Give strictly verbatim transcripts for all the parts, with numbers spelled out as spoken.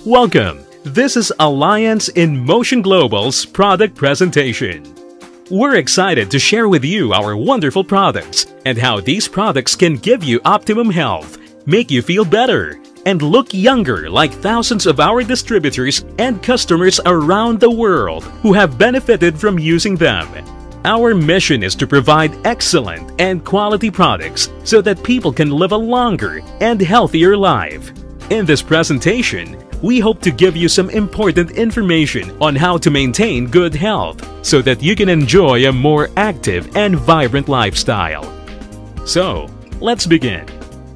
Welcome! This is Alliance in Motion Global's product presentation. We're excited to share with you our wonderful products and how these products can give you optimum health, make you feel better, and look younger like thousands of our distributors and customers around the world who have benefited from using them. Our mission is to provide excellent and quality products so that people can live a longer and healthier life. In this presentation, we hope to give you some important information on how to maintain good health so that you can enjoy a more active and vibrant lifestyle. So, let's begin.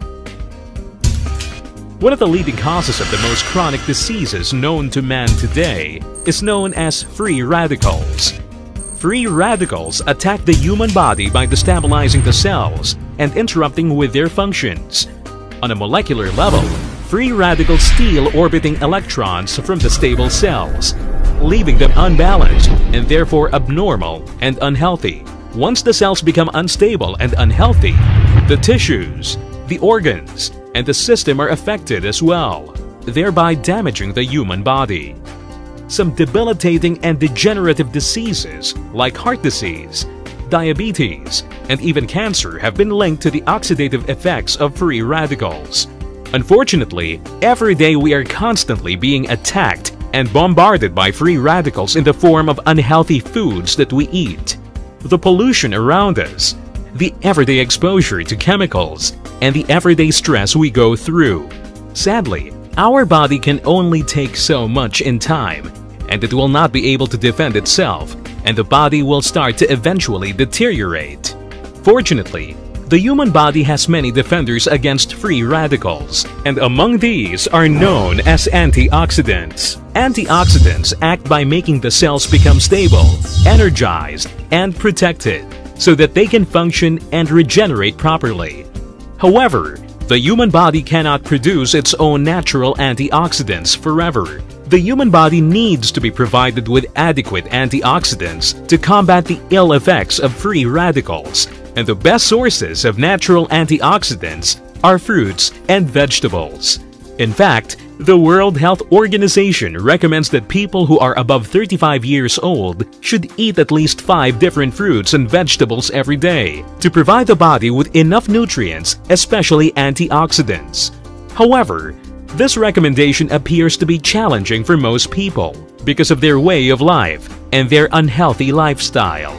One of the leading causes of the most chronic diseases known to man today is known as free radicals. Free radicals attack the human body by destabilizing the cells and interrupting with their functions. On a molecular level, free radicals steal orbiting electrons from the stable cells, leaving them unbalanced and therefore abnormal and unhealthy. Once the cells become unstable and unhealthy, the tissues, the organs, and the system are affected as well, thereby damaging the human body. Some debilitating and degenerative diseases like heart disease, diabetes, and even cancer have been linked to the oxidative effects of free radicals. Unfortunately, every day we are constantly being attacked and bombarded by free radicals in the form of unhealthy foods that we eat, the pollution around us, the everyday exposure to chemicals, and the everyday stress we go through. Sadly, our body can only take so much in time, and it will not be able to defend itself, and the body will start to eventually deteriorate. Fortunately, the human body has many defenders against free radicals, and among these are known as antioxidants. Antioxidants act by making the cells become stable, energized, and protected so that they can function and regenerate properly. However, the human body cannot produce its own natural antioxidants forever. The human body needs to be provided with adequate antioxidants to combat the ill effects of free radicals, and the best sources of natural antioxidants are fruits and vegetables. In fact, the World Health Organization recommends that people who are above thirty-five years old should eat at least five different fruits and vegetables every day to provide the body with enough nutrients, especially antioxidants. However, this recommendation appears to be challenging for most people because of their way of life and their unhealthy lifestyle.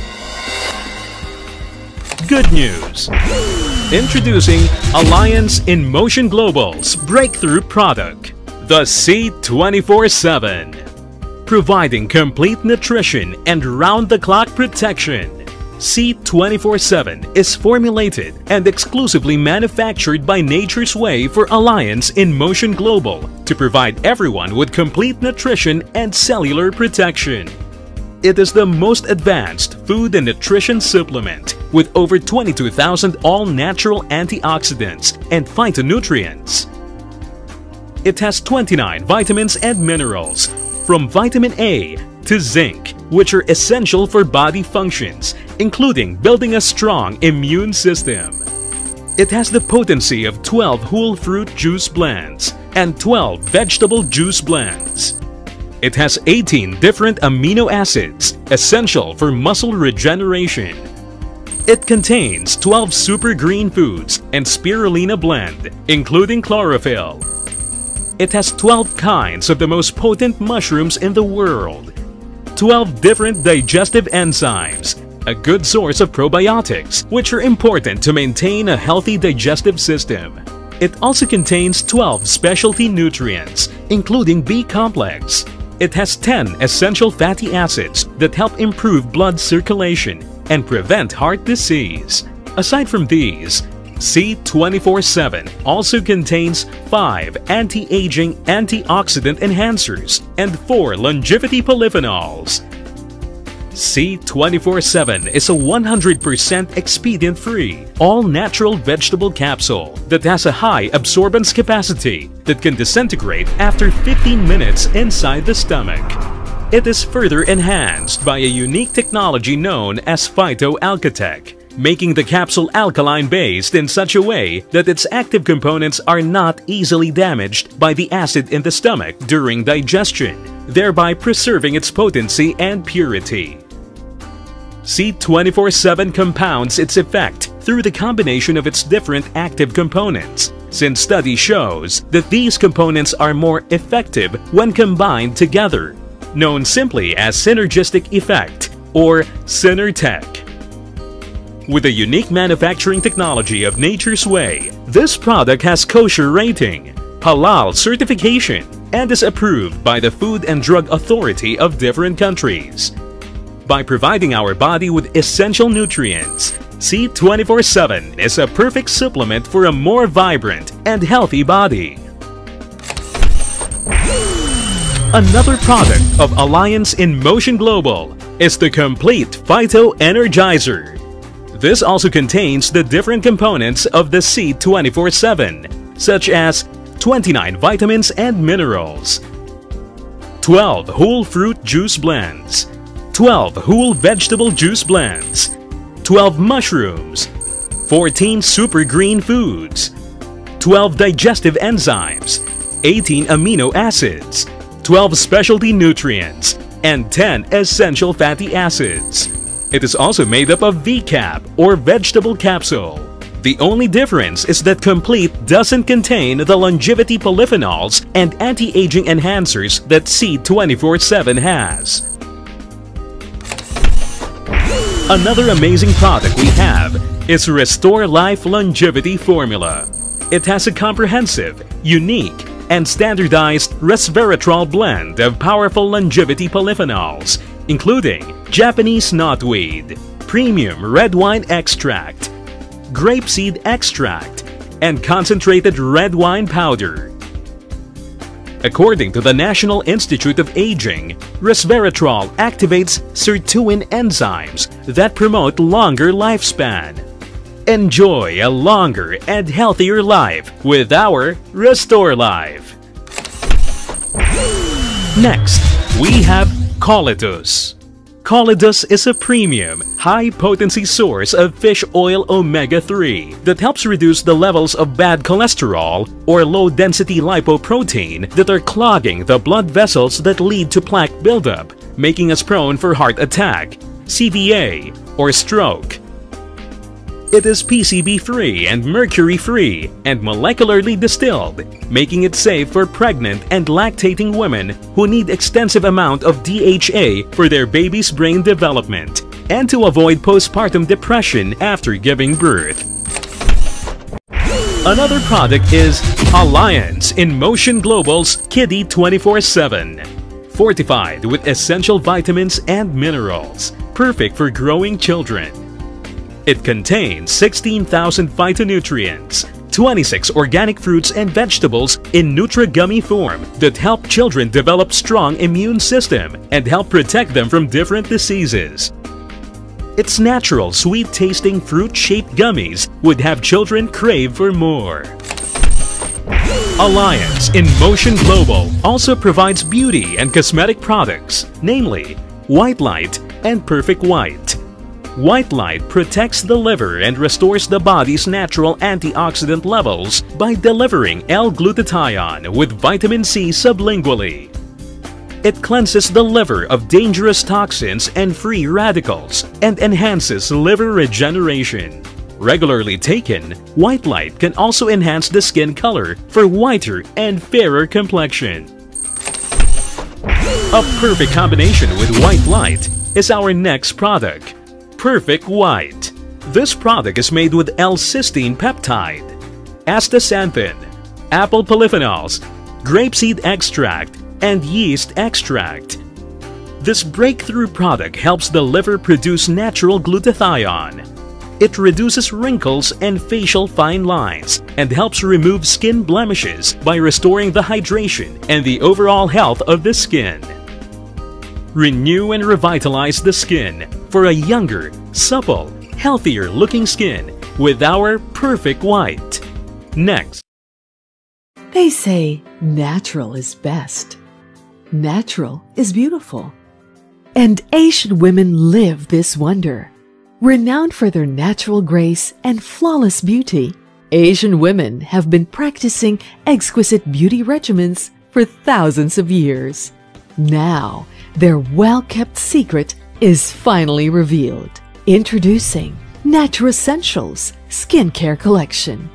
Good news! Introducing Alliance in Motion Global's breakthrough product, the C twenty-four seven. Providing complete nutrition and round-the-clock protection, C twenty-four seven is formulated and exclusively manufactured by Nature's Way for Alliance in Motion Global to provide everyone with complete nutrition and cellular protection. It is the most advanced food and nutrition supplement with over twenty-two thousand all-natural antioxidants and phytonutrients. It has twenty-nine vitamins and minerals, from vitamin A to zinc, which are essential for body functions, including building a strong immune system. It has the potency of twelve whole fruit juice blends and twelve vegetable juice blends. It has eighteen different amino acids, essential for muscle regeneration. It contains twelve super green foods and spirulina blend, including chlorophyll. It has twelve kinds of the most potent mushrooms in the world, twelve different digestive enzymes, a good source of probiotics, which are important to maintain a healthy digestive system. It also contains twelve specialty nutrients, including B complex. It has ten essential fatty acids that help improve blood circulation and prevent heart disease. Aside from these, C twenty-four seven also contains five anti-aging antioxidant enhancers and four longevity polyphenols. C twenty-four seven is a one hundred percent expedient-free, all-natural vegetable capsule that has a high absorbance capacity that can disintegrate after fifteen minutes inside the stomach. It is further enhanced by a unique technology known as phytoalkatech. making the capsule alkaline-based in such a way that its active components are not easily damaged by the acid in the stomach during digestion, thereby preserving its potency and purity. C twenty-four seven compounds its effect through the combination of its different active components, since study shows that these components are more effective when combined together, known simply as synergistic effect or Synertech. With the unique manufacturing technology of Nature's Way, this product has kosher rating, halal certification, and is approved by the Food and Drug Authority of different countries. By providing our body with essential nutrients, C twenty-four seven is a perfect supplement for a more vibrant and healthy body. Another product of Alliance in Motion Global is the Complete Phyto Energizer. This also contains the different components of the C twenty-four seven, such as twenty-nine vitamins and minerals, twelve whole fruit juice blends, twelve whole vegetable juice blends, twelve mushrooms, fourteen super green foods, twelve digestive enzymes, eighteen amino acids, twelve specialty nutrients, and ten essential fatty acids. It is also made up of V CAP or vegetable capsule. The only difference is that Complete doesn't contain the longevity polyphenols and anti-aging enhancers that C twenty-four seven has. Another amazing product we have is Restore Life Longevity Formula. It has a comprehensive, unique, and standardized resveratrol blend of powerful longevity polyphenols, including Japanese knotweed, premium red wine extract, grapeseed extract, and concentrated red wine powder. According to the National Institute of Aging, resveratrol activates sirtuin enzymes that promote longer lifespan. Enjoy a longer and healthier life with our Restore Life. Next, we have Colidus. Colidus is a premium, high-potency source of fish oil omega three that helps reduce the levels of bad cholesterol or low-density lipoprotein that are clogging the blood vessels that lead to plaque buildup, making us prone for heart attack, C V A, or stroke. It is P C B-free and mercury-free and molecularly distilled, making it safe for pregnant and lactating women who need extensive amount of D H A for their baby's brain development and to avoid postpartum depression after giving birth. Another product is Alliance in Motion Global's Kiddy twenty-four seven. Fortified with essential vitamins and minerals, perfect for growing children. It contains sixteen thousand phytonutrients, twenty-six organic fruits and vegetables in Nutri-Gummy form that help children develop strong immune system and help protect them from different diseases. Its natural, sweet-tasting fruit-shaped gummies would have children crave for more. Alliance in Motion Global also provides beauty and cosmetic products, namely White Light and Perfect White. White Light protects the liver and restores the body's natural antioxidant levels by delivering L-glutathione with vitamin C sublingually. It cleanses the liver of dangerous toxins and free radicals and enhances liver regeneration. Regularly taken, White Light can also enhance the skin color for whiter and fairer complexion. A perfect combination with White Light is our next product, Perfect White. This product is made with L-cysteine peptide, astaxanthin, apple polyphenols, grapeseed extract, and yeast extract. This breakthrough product helps the liver produce natural glutathione. It reduces wrinkles and facial fine lines and helps remove skin blemishes by restoring the hydration and the overall health of the skin. Renew and revitalize the skin for a younger, supple, healthier looking skin with our Perfect White. Next. They say natural is best. Natural is beautiful. And Asian women live this wonder. Renowned for their natural grace and flawless beauty, Asian women have been practicing exquisite beauty regimens for thousands of years. Now, their well-kept secret is finally revealed. Introducing Natural Essentials Skincare Collection.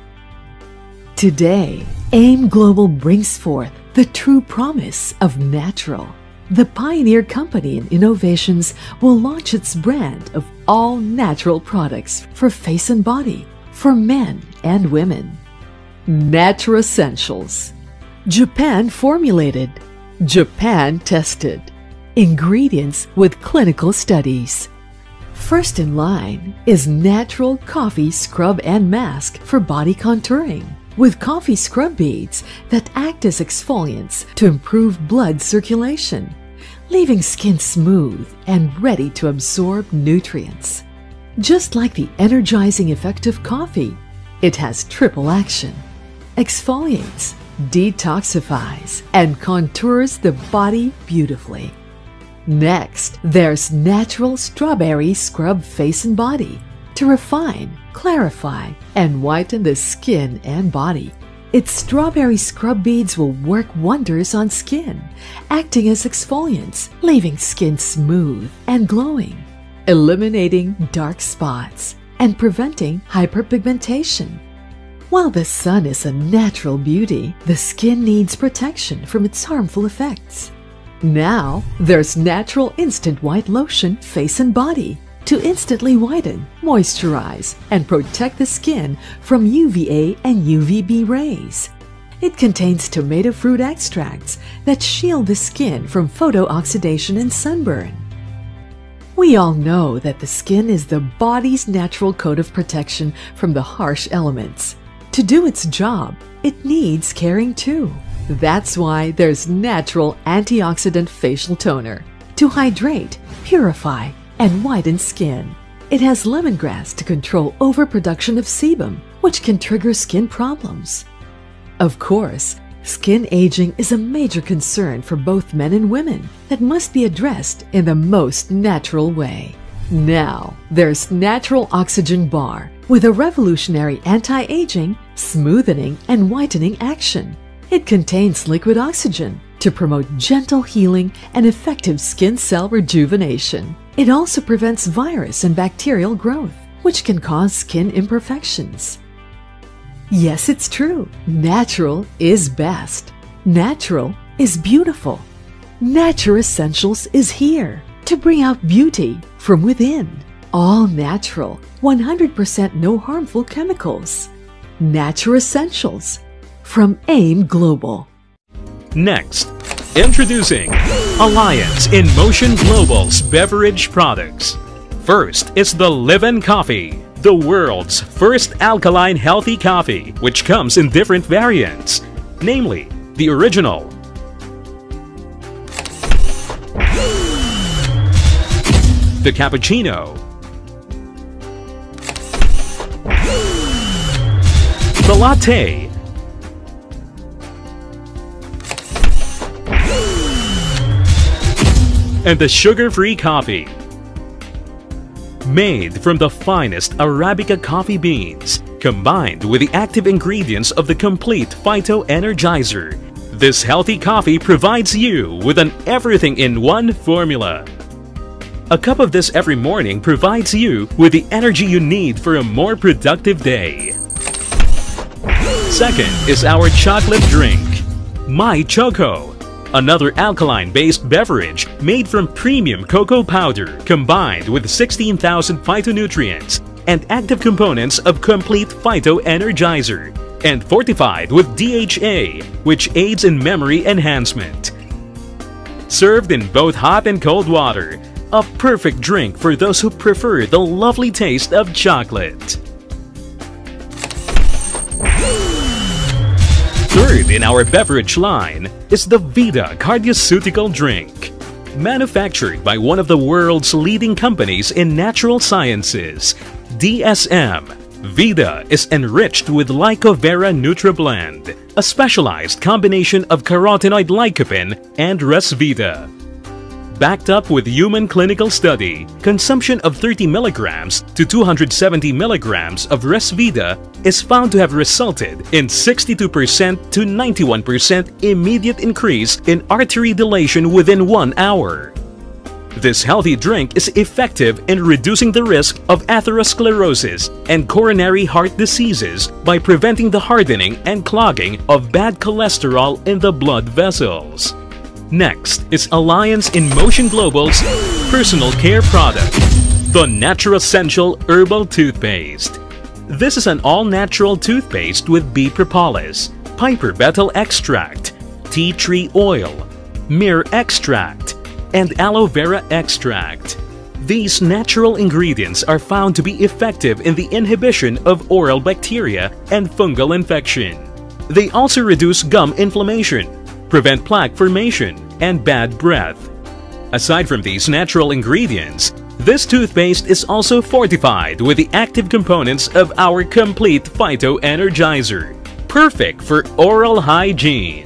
Today, AIM Global brings forth the true promise of natural. The pioneer company in innovations will launch its brand of all-natural products for face and body, for men and women. Natural Essentials. Japan formulated, Japan tested. Ingredients with clinical studies. First in line is Natural Coffee Scrub and Mask for body contouring, with coffee scrub beads that act as exfoliants to improve blood circulation, leaving skin smooth and ready to absorb nutrients. Just like the energizing effect of coffee, it has triple action: exfoliates, detoxifies, and contours the body beautifully. Next, there's Natural Strawberry Scrub Face and Body to refine, clarify, and whiten the skin and body. Its strawberry scrub beads will work wonders on skin, acting as exfoliants, leaving skin smooth and glowing, eliminating dark spots, and preventing hyperpigmentation. While the sun is a natural beauty, the skin needs protection from its harmful effects. Now, there's Natural Instant White Lotion Face and Body to instantly whiten, moisturize, and protect the skin from U V A and U V B rays. It contains tomato fruit extracts that shield the skin from photooxidation and sunburn. We all know that the skin is the body's natural coat of protection from the harsh elements. To do its job, it needs caring too. That's why there's Natural Antioxidant Facial Toner to hydrate, purify, and whiten skin. It has lemongrass to control overproduction of sebum, which can trigger skin problems. Of course, skin aging is a major concern for both men and women that must be addressed in the most natural way. Now, there's Natural Oxygen Bar with a revolutionary anti-aging, smoothening, and whitening action. It contains liquid oxygen to promote gentle healing and effective skin cell rejuvenation. It also prevents virus and bacterial growth, which can cause skin imperfections. Yes, it's true. Natural is best. Natural is beautiful. Natural Essentials is here to bring out beauty from within. All natural, one hundred percent no harmful chemicals. Natural Essentials from AIM Global. Next, introducing Alliance in Motion Global's beverage products. First is the Live-In Coffee, the world's first alkaline healthy coffee, which comes in different variants, namely the original, the cappuccino, the latte, and the sugar-free coffee. Made from the finest Arabica coffee beans, combined with the active ingredients of the complete phyto-energizer, this healthy coffee provides you with an everything-in-one formula. A cup of this every morning provides you with the energy you need for a more productive day. Second is our chocolate drink, My Choco. Another alkaline-based beverage made from premium cocoa powder combined with sixteen thousand phytonutrients and active components of complete phyto-energizer and fortified with D H A, which aids in memory enhancement. Served in both hot and cold water, a perfect drink for those who prefer the lovely taste of chocolate. Third in our beverage line is the WEIDER Cardioceutical Drink. Manufactured by one of the world's leading companies in natural sciences, D S M, WEIDER is enriched with Lycovera NutriBlend, a specialized combination of carotenoid lycopene and resvita. backed up with human clinical study. Consumption of thirty milligrams to two hundred seventy milligrams of Resvida is found to have resulted in sixty-two percent to ninety-one percent immediate increase in artery dilation within one hour. This healthy drink is effective in reducing the risk of atherosclerosis and coronary heart diseases by preventing the hardening and clogging of bad cholesterol in the blood vessels. Next is Alliance in Motion Global's personal care product, the Naturessential Herbal Toothpaste. This is an all-natural toothpaste with bee propolis, piper betel extract, tea tree oil, myrrh extract, and aloe vera extract. These natural ingredients are found to be effective in the inhibition of oral bacteria and fungal infection. They also reduce gum inflammation, prevent plaque formation, and bad breath. Aside from these natural ingredients, this toothpaste is also fortified with the active components of our complete phyto-energizer, perfect for oral hygiene.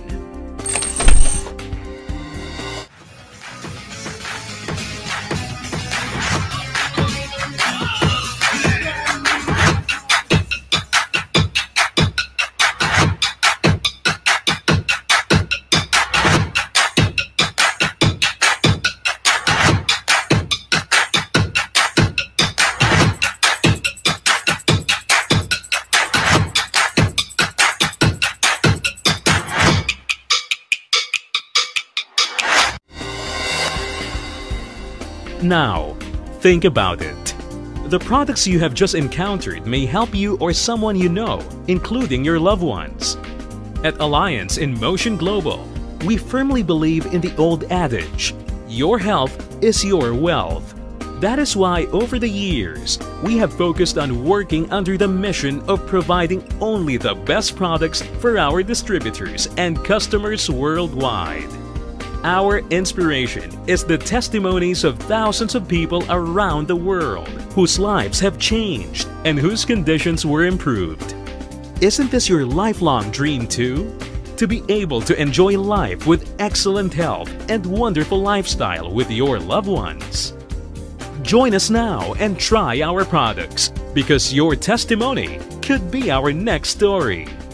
Now, think about it. The products you have just encountered may help you or someone you know, including your loved ones. At Alliance in Motion Global, we firmly believe in the old adage, your health is your wealth. That is why over the years, we have focused on working under the mission of providing only the best products for our distributors and customers worldwide. Our inspiration is the testimonies of thousands of people around the world whose lives have changed and whose conditions were improved. Isn't this your lifelong dream too? To be able to enjoy life with excellent health and wonderful lifestyle with your loved ones. Join us now and try our products because your testimony could be our next story.